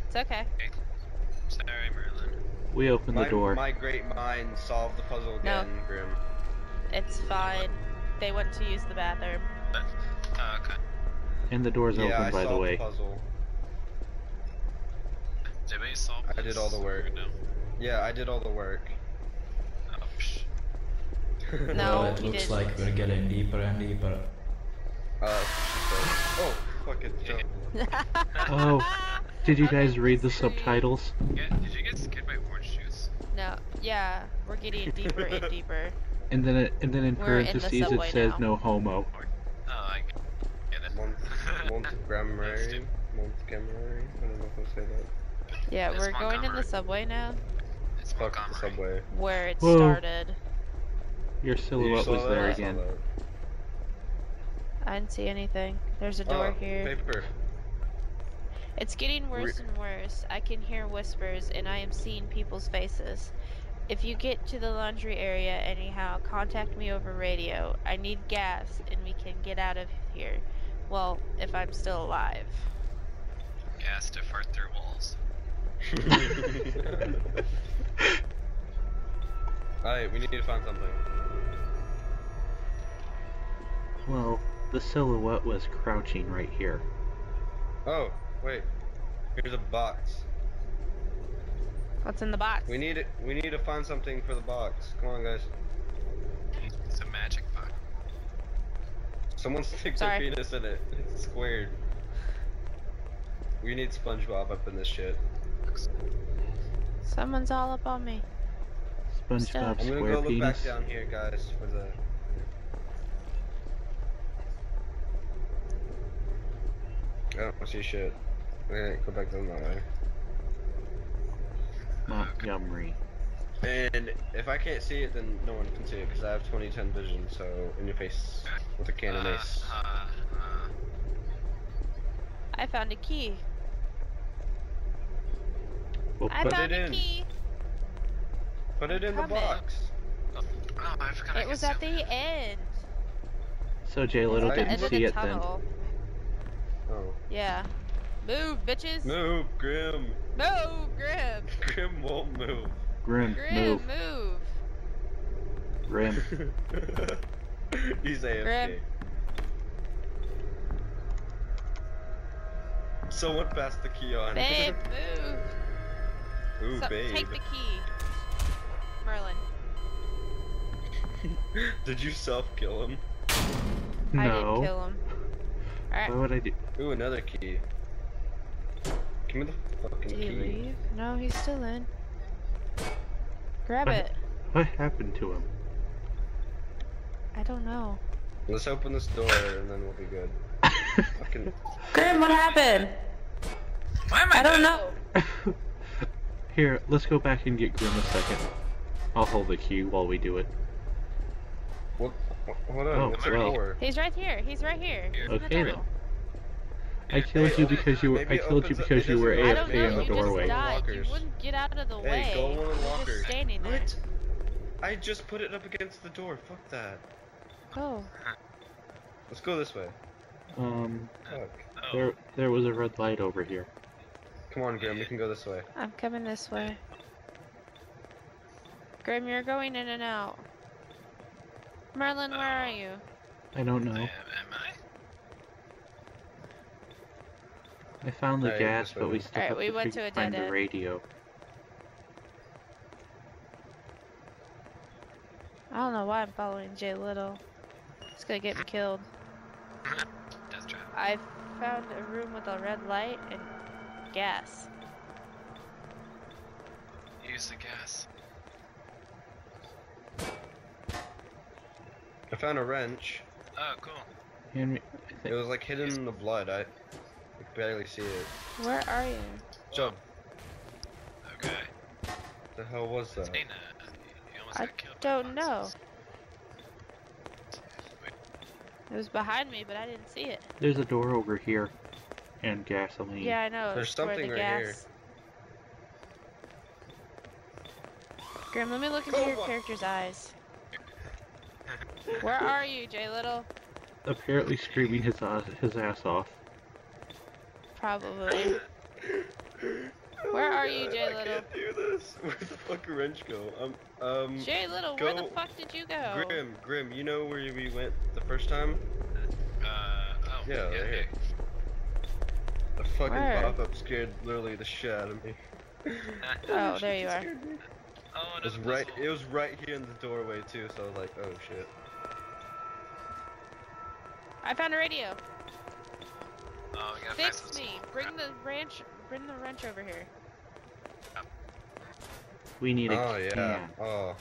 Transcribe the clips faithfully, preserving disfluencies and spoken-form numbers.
It's okay. Okay. Sorry, Merlin. We opened my, the door. My great mind solved the puzzle again, No. Grim. It's fine. They went to use the bathroom. What? Oh, okay. And the door's yeah, open, I by the solved way. the puzzle. Did we solve I did all the work. No. Yeah, I did all the work. Oh, psh. No, Well, it he looks didn't. like we're getting deeper and deeper. Uh, that's what she said. Oh, fucking jump. Oh, did you guys read the Sweet. subtitles? Yeah, did you get scared by orange juice? No, yeah, we're getting deeper and deeper. And then, it, and then in We're in the parentheses it subway says now. no homo. Oh, I get it. Mont Montgomery? Montgomery? I don't know if I'll say that. Yeah, It's we're going in the Montgomery. subway now, It's Fuck the Montgomery. subway. where it Whoa. started. Your You silhouette saw was that? there I saw again. that. I didn't see anything. There's a door Oh, here. paper. It's getting worse Re- and worse. I can hear whispers and I am seeing people's faces. If you get to the laundry area anyhow, contact me over radio. I need gas and we can get out of here. Well, if I'm still alive. Gas to fart through walls. Alright, we need to find something. Well, the silhouette was crouching right here. Oh, wait. Here's a box. What's in the box? We need it. We need to find something for the box. Come on, guys. It's a magic box. Someone stick Sorry. their penis in it. It's squared. We need SpongeBob up in this shit. Someone's all up on me. SpongeBob I'm gonna square go look penis. back down here, guys, for the. I don't see shit. Alright, go back down that way. Montgomery. And if I can't see it, then no one can see it because I have twenty ten vision. So in your face with a cannon Uh, ace. uh, uh, I found a key. We'll I put, found it a in. key. Put it in the Coming. box. oh, I forgot I It could was at zoom in. the end. so Jay Little At the didn't End of see the it then. tunnel. Oh. Yeah. Move, bitches. Move, Grim. Move, Grim. Grim won't move. Grim, Grim, move. move. Grim. He's A F K. Grim. Someone passed the key on. Babe, move. Ooh, So- babe. Take the key. Merlin. Did you self-kill him? I didn't No. kill him. Why Alright. would I do? Ooh, another key. Give me the fucking Did he key. leave? No, he's still in. Grab What- it. What happened to him? I don't know. Let's open this door and then we'll be good. Fucking. Grim, what happened? Why am I I don't dead? know. Here, let's go back and get Grim a second. I'll hold the key while we do it. What? Hold on. Oh, what's the well. door? He's right here. He's right here. He's in the Okay, then. tunnel. I killed Wait, you open- because you were. maybe I it killed you opens up- because it you were doesn't- I A don't F K know. in the You just doorway. died. You Lockers. wouldn't get out of the way. Hey, go in You're lockers. just standing there. What? I just put it up against the door. Fuck that. Oh. Let's go this way. Um, Fuck. Oh, there, there was a red light over here. Come on, Grim. We can go this way. I'm coming this way. Grim, you're going in and out. Merlin, where are you? I don't know. am, am I? I found the Alright, gas, this way but we then. still Alright, have we to went fig- to a find dead the end. radio. I don't know why I'm following Jay Little. It's gonna get me killed. Death trap. I found a room with a red light and gas. Use the gas. I found a wrench. Oh, cool. Hand me, I It think, was like hidden in the blood. I, I could barely see it. Where are you? Jump. Okay. What the hell was that? Dana, you almost I got killed by don't know. monsters. Wait, It was behind me, but I didn't see it. there's a door over here, and gasoline. Yeah, I know. There's it's where something the right gas... Grim, let me look into Oh, your what? character's eyes. Where are you, Jay Little? Apparently screaming his ass, his ass off. Probably. Where'd the fucking wrench go? Um, um. Jay Little, go... where the fuck did you go? Grim, Grim, you know where we went the first time? Uh, oh, Yeah, yeah, right yeah. here. The fucking Where? pop-up scared literally the shit out of me. Oh, there you are. Oh, It was another right. puzzle. It was right here in the doorway too. So I was like, oh shit. I found a radio. Oh, we gotta find Fix some- me. Bring the wrench. Bring the wrench over here. We need a Oh yeah. can. Oh.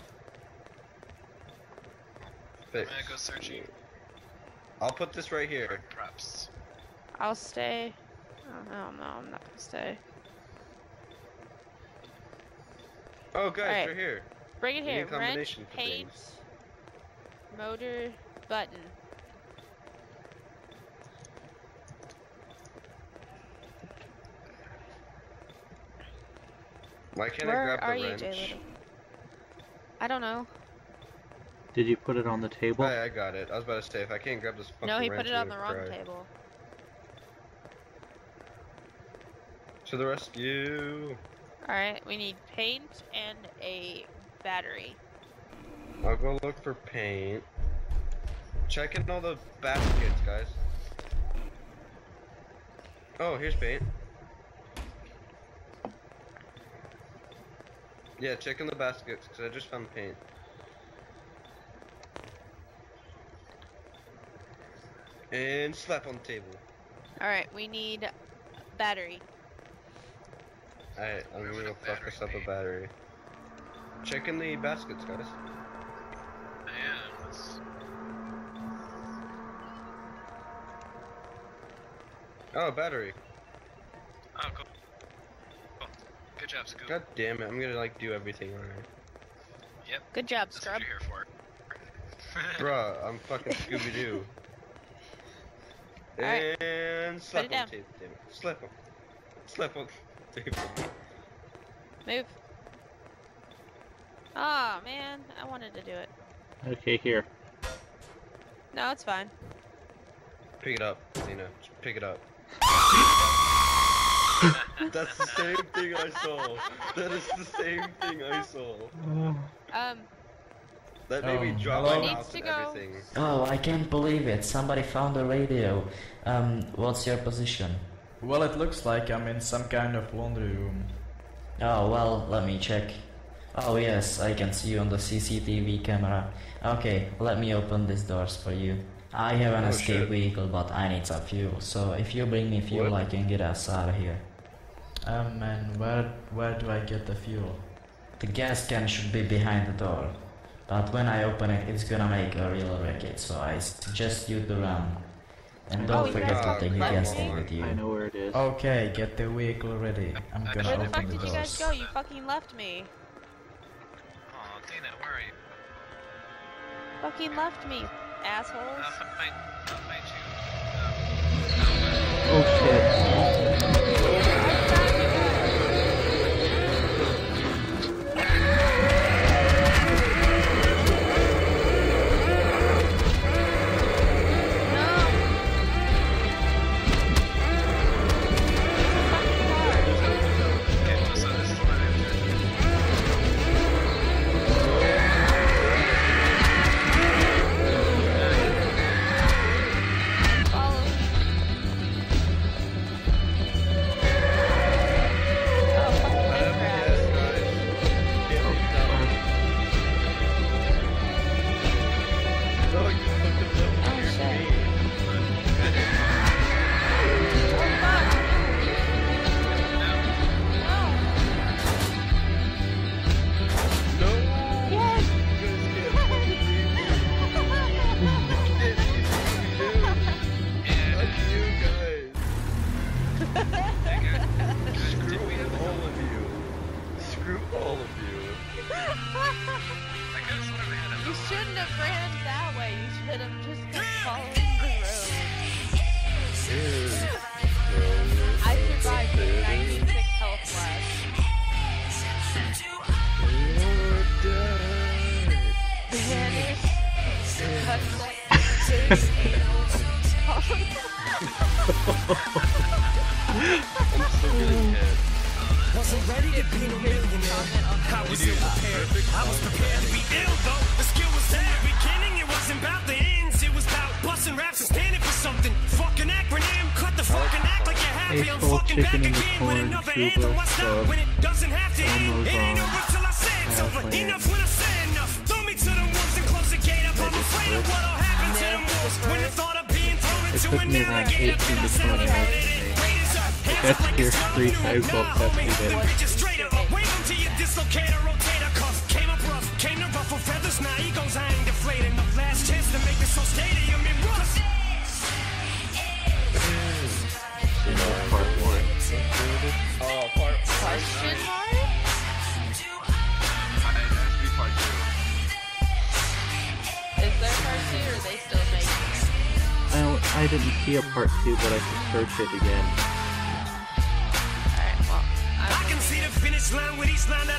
I'm Fix. gonna go searching I'll put this right for here. props. I'll stay. Oh no, no, I'm not gonna stay. Oh guys, Alright. right here. Bring it We need here. a combination Wrench, for paint, things. motor, button. Why can't Where I grab are the you, wrench? Jay Little? I don't know. Did you put it on the table? Hi, I got it. I was about to say if I can't grab this fucking No, he wrench, put it I'm on the gonna wrong cry. table. To the rescue! Alright, we need paint and a battery. I'll go look for paint. Checking all the baskets, guys. Oh, here's paint. Yeah, checking the baskets because I just found paint. And slap on the table. Alright, we need battery. Alright, I'm Where would gonna a fuck us up battery a battery. Checking the baskets, guys. Yeah, let's... Oh, battery. Oh, cool. Cool. Good job, Scoop. God damn it, I'm gonna like do everything alright. Yep, Good job, that's scrub. what you're here for. Bruh, I'm fucking Scooby Doo. Alright. And slap it on down. the table, damn it. Slap on. Slap on the table. Move. Ah, man, I wanted to do it. Okay, here. No, it's fine. Pick it up, Zena. Just pick it up. That's the same thing I saw. That is the same thing I saw. Um, That made me Oh, drop hello? my Needs mouse to and go. everything. Oh, I can't believe it. Somebody found a radio. Um, what's your position? Well, it looks like I'm in some kind of laundry room. Oh, well, let me check. Oh, yes, I can see you on the C C T V camera. Okay, let me open these doors for you. I have an Oh, escape shit. vehicle, but I need some fuel. So if you bring me fuel, What? I can get us out of here. Um, and where where do I get the fuel? The gas can should be behind the door. But when I open it, it's gonna make a real racket, so I suggest you to run. And don't Oh, you forget guys to take the left gas me? tank with you. I know where it is. Okay, get the vehicle ready. I'm Where gonna where the open fuck the did you guys doors. go? You fucking left me. Aw, Dana, where are you? Fucking left me, assholes. I'll find, I'll find you. Oh shit. Okay, so this is what I have to... Follow. to be no millionaire. I was ill prepared. I was prepared to be ill though. The skill was there. Beginning, it wasn't about the ends. It was about busting raps and standing for something. Fucking acronym. Cut the fucking act like you're happy. I'm Baseball, fucking back chicken in the again with corn, another tuba, anthem. What's sub, up when it doesn't have to end? almost It ain't on, over till I say it's over. halfway. Enough when I say enough. Throw me to the wolves and close the gate up. I'm afraid of what'll happen to them wolves when the thought of being thrown It into took an me around alligator. eighteen to twenty hours to make. That's here three times while testing it. Bitches straight up, wait until you dislocate a rotator cuff. Came up rough, came to ruffle feathers. Now egos I ain't deflated. My last chance to make this whole stadium in rust. You know, part one. Oh, part Question mark? I it has to be part two. Is there part two or are they still making it? I don't, I didn't see a part two, but I can search it again. Alright, well, I I'm can see the finish line with each line that